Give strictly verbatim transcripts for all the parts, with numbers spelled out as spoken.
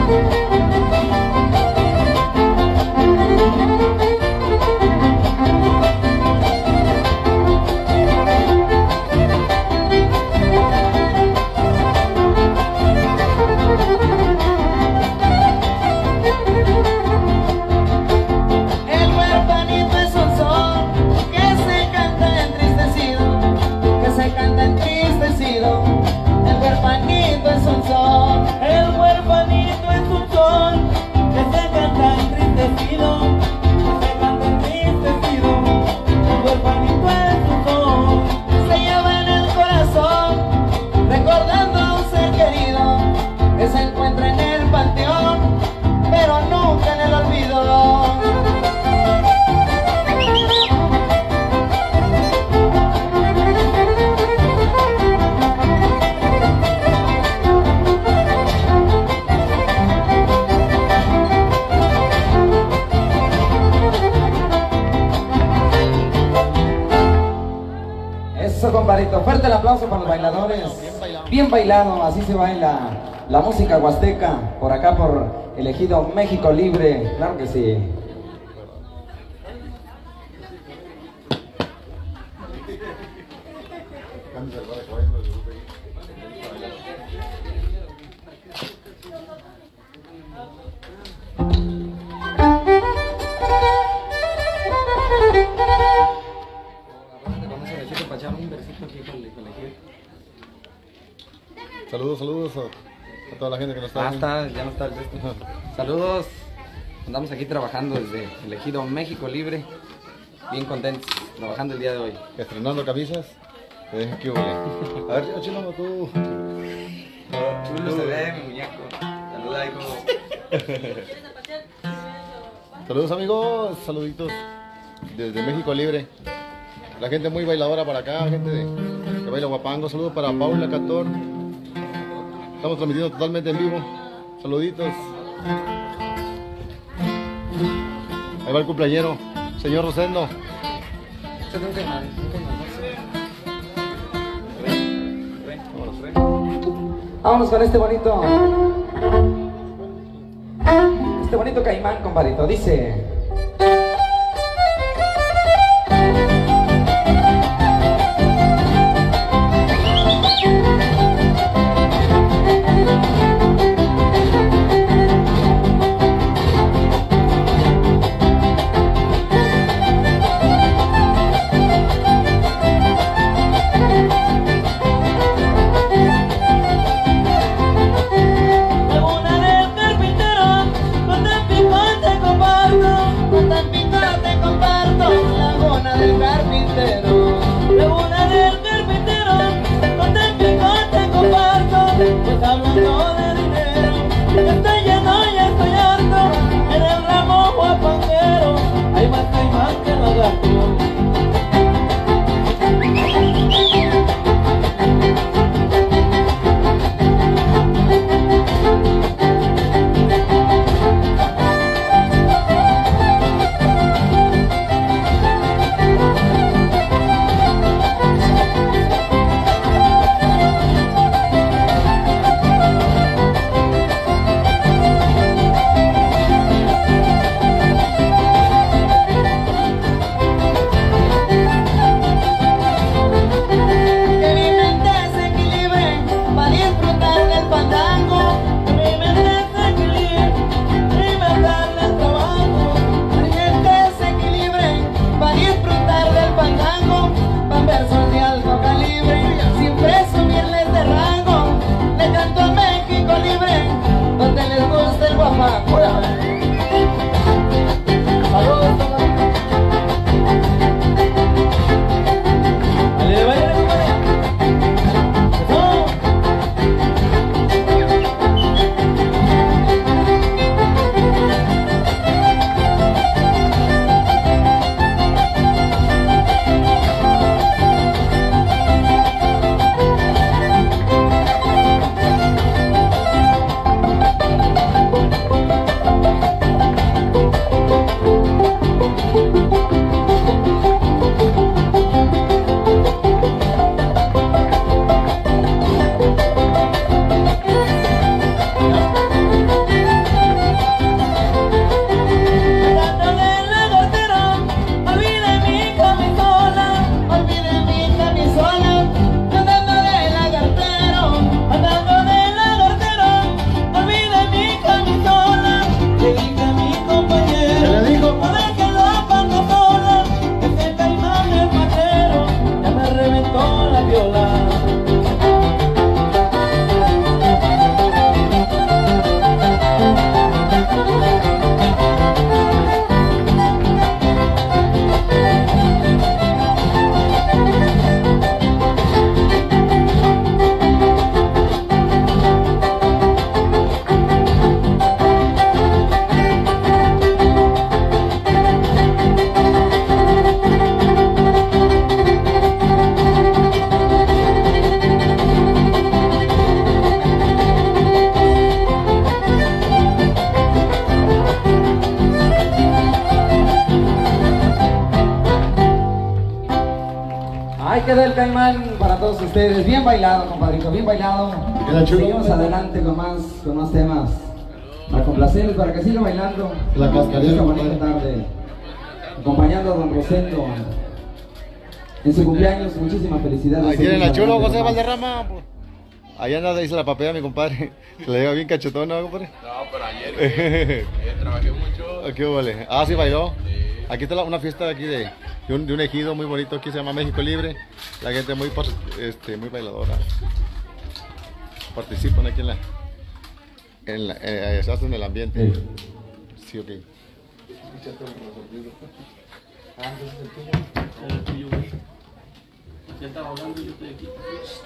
Compadrito, fuerte el aplauso para los bailadores. Bien bailado, así se baila la música huasteca, por acá por el ejido México Libre, claro que sí. Saludos, saludos a, a toda la gente que nos está Ah, está, ya no está el resto. Saludos, andamos aquí trabajando desde el ejido México Libre, bien contentos, trabajando el día de hoy. Estrenando camisas, eh, qué huele. A ver, Chino, tú. Chulo se ve, mi muñeco. Saluda ahí como... Saludos amigos, saluditos desde México Libre. La gente muy bailadora para acá, gente de, que baila guapango. Saludos para Paula Cator. Estamos transmitiendo totalmente en vivo. Saluditos. Ahí va el cumpleañero, señor Rosendo. Vámonos con este bonito, este bonito caimán, compadrito. Dice... del Caimán para todos ustedes. Bien bailado, compadrito, bien bailado. Seguimos adelante con más, con más temas. Para complacerles, para que sigan bailando. La cascarilla. Esta bonita tarde. Acompañando a don Rosendo en su cumpleaños. Muchísimas felicidades. Ahí tienen a Chulo José Valderrama. Allá anda, dice la papea mi compadre. Se le lleva bien cachetón, ¿no, compadre? No, pero ayer, ayer trabajé mucho. ¿Qué vale? Ah, sí bailó. Sí. Aquí está la- una fiesta de aquí de, de, un, de un ejido muy bonito, aquí se llama México Libre. La gente muy, pas- este, muy bailadora. Participan aquí en la... En la eh, se hacen el ambiente. Sí, ok. Ya estaba hablando y yo estoy aquí.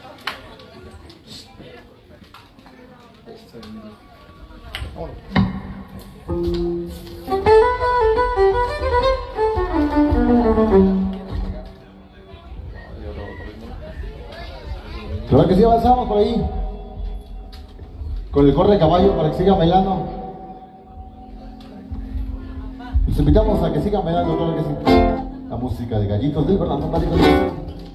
Claro que sí, avanzamos por ahí. Con el corre de caballo para que sigan bailando. Los invitamos a que sigan bailando, claro que sí. La música de Gallitos del Fernando Mágico Libre.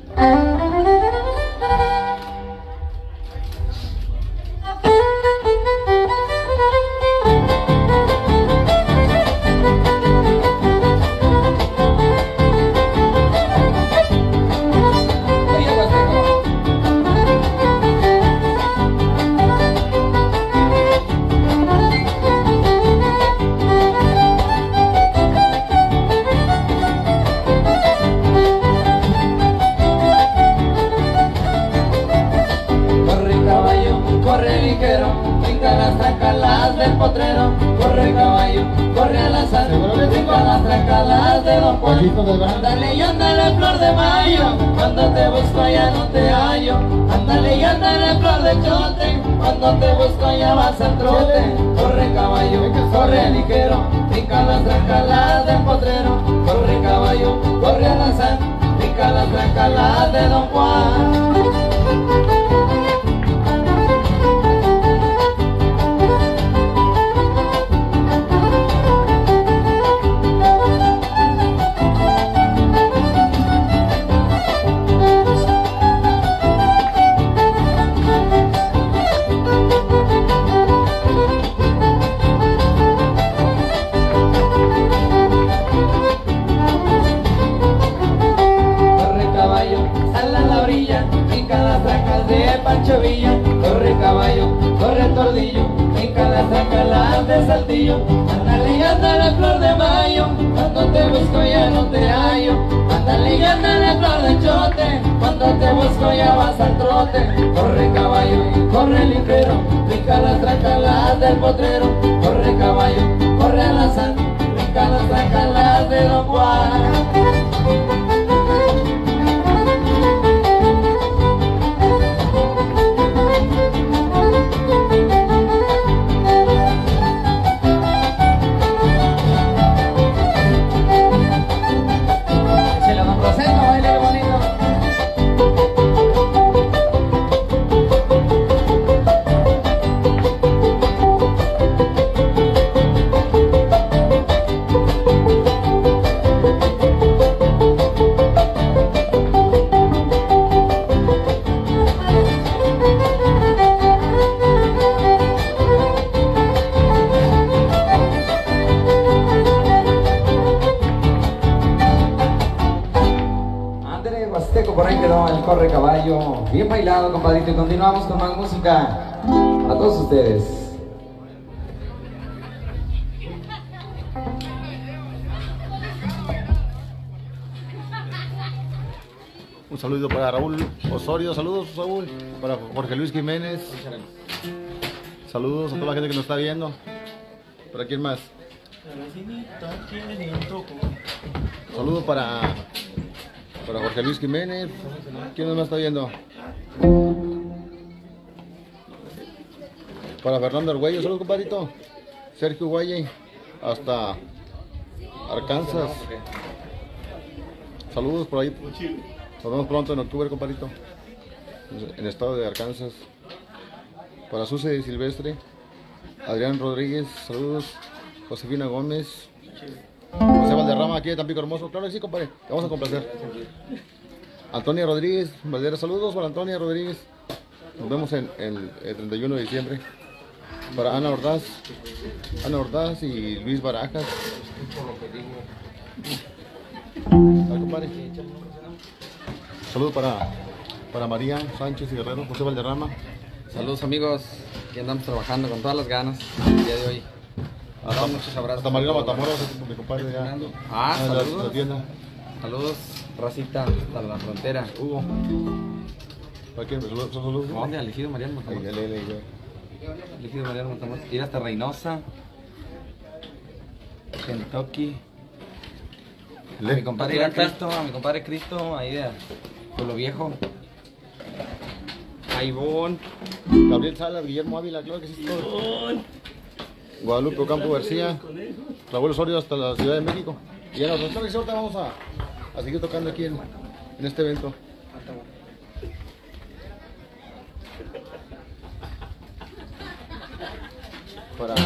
Oye, Huasteco. Corre caballo, corre ligero, brinca las trancalas del potrero. Corre caballo, corre al azar, brinca las trancalas de Don Juan. Ándale y ándale flor de mayo, cuando te busco ya no te hallo. Ándale y ándale flor de chote, cuando te busco ya vas al trote. Corre caballo, corre ligero, brinca las trancalas del potrero. Corre caballo, corre al azar, brinca las trancalas de Don Juan. Corre caballo, sal a la orilla, brinca las tracas de Pancho Villa. Corre caballo, corre tordillo, brinca las tracas de Saltillo. Ándale y ándale flor de mayo, cuando te busco ya no te hallo. Ándale y ándale flor de chote, cuando te busco ya vas al trote. Corre caballo, corre ligero, brinca las tracas del potrero. Corre caballo, corre al azar, brinca las tracas de Don Juan. Se lo don Rosendo, baile bonito. André Huasteco, por ahí quedó el corre caballo. Bien bailado, compadrito. Y continuamos con más música para todos ustedes. Un saludo para Raúl Osorio, saludos Raúl, para Jorge Luis Jiménez, saludos a toda la gente que nos está viendo. ¿Para quién más? Saludos para, para Jorge Luis Jiménez. ¿Quién más está viendo? Para Fernando Argüello, saludos compadrito. Sergio Guaye, hasta Arkansas. Saludos por ahí. Nos vemos pronto en octubre, compadrito. En el estado de Arkansas. Para Suce Silvestre, Adrián Rodríguez, saludos. Josefina Gómez, José Valderrama, aquí de Tampico Hermoso. Claro que sí, compadre, te vamos a complacer. Antonia Rodríguez, Valera, saludos para Antonia Rodríguez. Nos vemos en, en el treinta y uno de diciembre. Para Ana Ordaz, Ana Ordaz y Luis Barajas. Dale, compadre. Saludos para, para María Sánchez y Guerrero, José Valderrama. Saludos amigos, aquí andamos trabajando con todas las ganas el día de hoy. Hasta, muchos abrazos. hasta Marina Matamoros, mi compadre ya. Ah, en la- saludos. la tienda. Saludos, racita, hasta la frontera. Hugo. ¿Para quién? ¿Saludos? ¿Saludos? ¿Dónde? Elegido Mariano Ahí, Matamoros. ahí, ahí, ahí. Elegido Mariano Matamoros. Ir hasta Reynosa, Kentucky. A Le- mi compadre a Cristo, a mi compadre Cristo, ahí de Pueblo Viejo. Aibón. Gabriel Salas, Guillermo Ávila, claro que sí. Todo. Guadalupe Ocampo García, Raúl Osorio hasta la Ciudad de México. Y ya nos claro que sí, ahorita vamos a, a seguir tocando aquí en, en este evento. Para...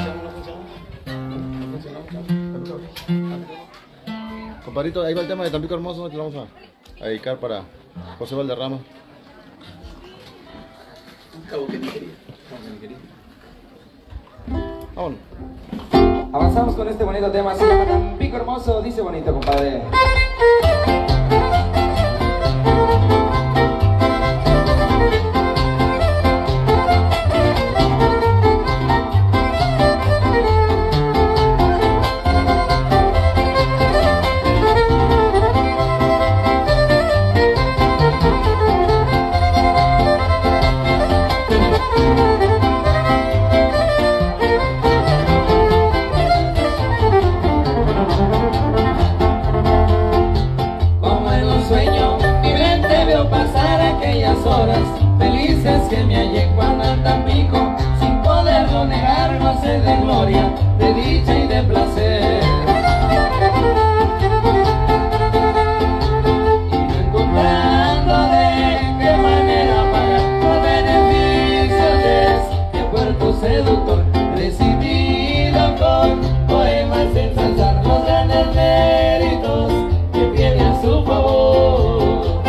Compadrito, ahí va el tema de Tampico Hermoso, que lo vamos a, a dedicar para José Valderrama. Vámonos. Avanzamos con este bonito tema, se llama Tampico Hermoso, dice bonito, compadre. Como en un sueño, mi mente veo pasar aquellas horas felices que me hallé cuando en Tampico, sin poderlo negar, gocé de gloria, de dicha y de placer. Y no encontrando de qué manera pagar los beneficios de este puerto seductor, decidido con poemas ensalzar los grandes méritos que tiene a su favor.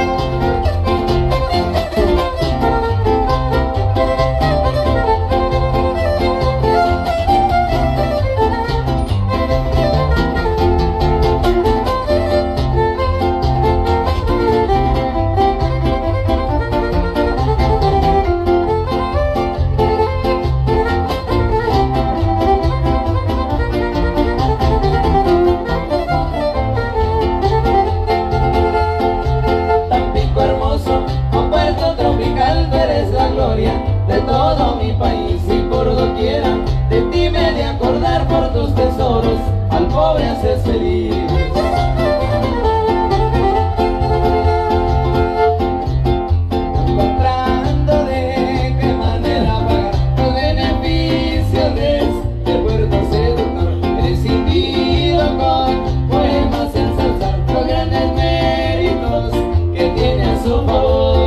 Tampico hermoso, oh puerto tropical, tú eres la gloria de todo mi país y por doquiera de ti me he de acordar por tus tesoros, al pobre haces feliz. Encontrando de qué manera pagar los beneficios de este puerto seductor, he decidido con poemas ensalzar los grandes méritos que tiene a su favor.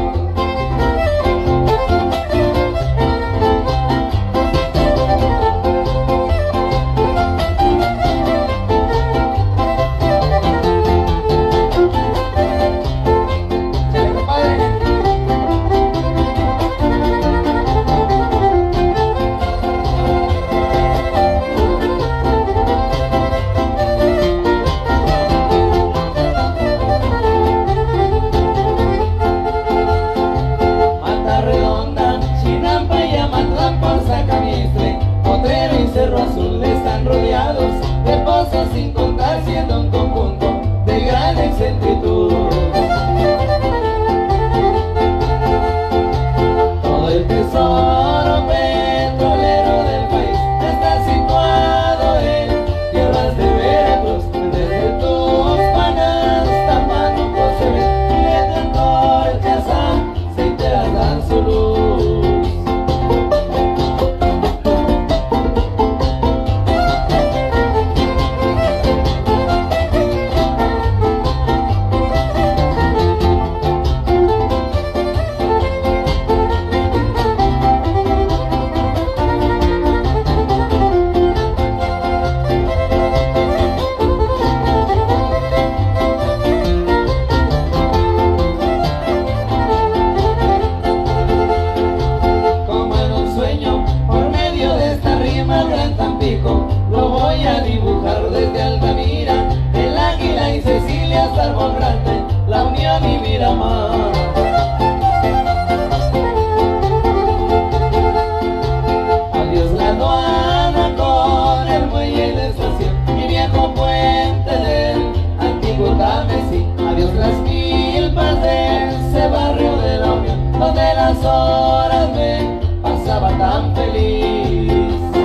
Chale, compadre. Mata Redonda, Chinampa y Amatlán por Sacamistre, Potrero y Cerro Azul están rodeados de pozos sin contar, siendo un conjunto de gran excentritud. Todo el tesoro petrolero del país está situado en tierras de Veracruz, desde Tuxpan hasta Pánuco se ve, y de antorchas aceiteras dan su luz. más gran Tampico, lo voy a dibujar desde Altamira, el Águila y Cecilia hasta Árbol Grande, la Unión y Miramar. Adiós la aduana con el muelle y la estación, mi viejo puente del antiguo Tamesí. Adiós las milpas de ese barrio de la Unión, donde las horas me pasaba tan feliz.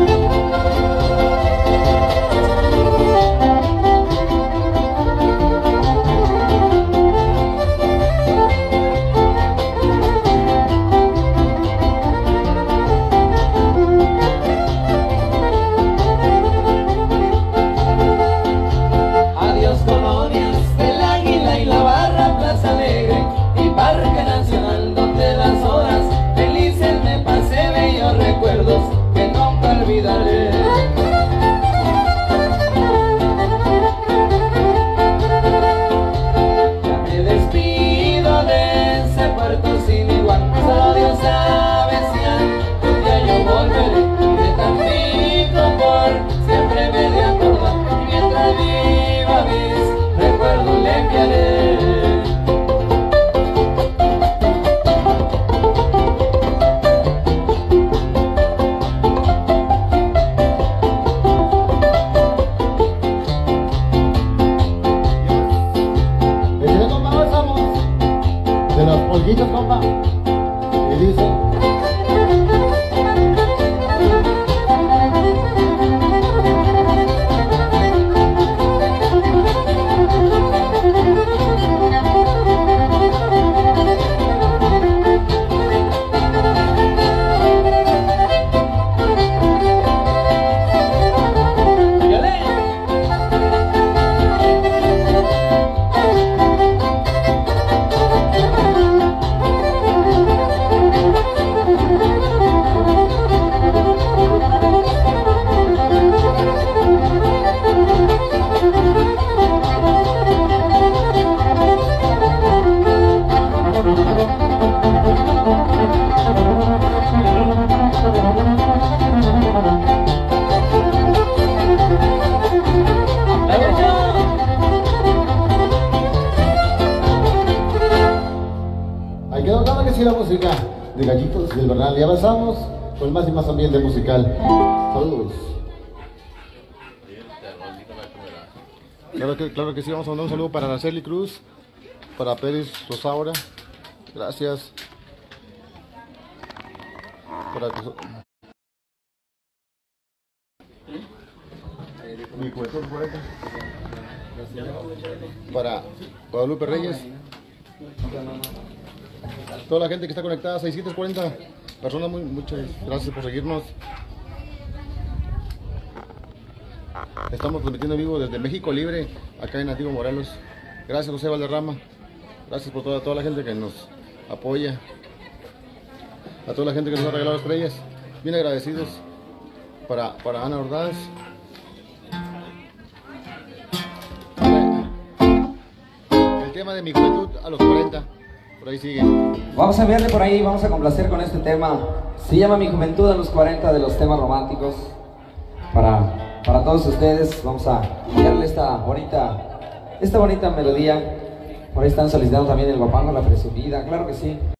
Adiós colonias del Águila y la Barra, Plaza Alegre y Parque Nacional, donde las horas felices me pasé, bellos recuerdos que nunca olvidaré. Ya me despido de ese puerto sin igual, solo Dios sabe si algún día yo volveré. De Tampico por siempre me de acordar, y mientras viva mis recuerdos le enviaré. Desde compa avanzamos de los pollitos, compa, y dice: ahí quedó, claro que sí, la música de Gallitos del Bernal. Y avanzamos con más y más ambiente musical. Saludos. Claro que, claro que sí, vamos a mandar un saludo para Araceli Cruz, para Pérez Rosaura. Gracias. Para que so- Mi juventud cuarenta. Para Guadalupe Reyes. Toda la gente que está conectada, seiscientos cuarenta personas, muy, muchas gracias por seguirnos. Estamos transmitiendo en vivo desde México Libre, acá en Nativo Morelos. Gracias, José Valderrama. Gracias por toda, toda la gente que nos apoya. A toda la gente que nos ha regalado estrellas. Bien agradecidos. Para, para Ana Ordaz. El tema de mi juventud a los cuarenta. Por ahí sigue. Vamos a enviarle por ahí, vamos a complacer con este tema. Se llama Mi Juventud a los cuarenta, de los temas románticos. Para, para todos ustedes, vamos a enviarle esta bonita, esta bonita melodía. Por ahí están solicitando también el guapango, la presumida, claro que sí.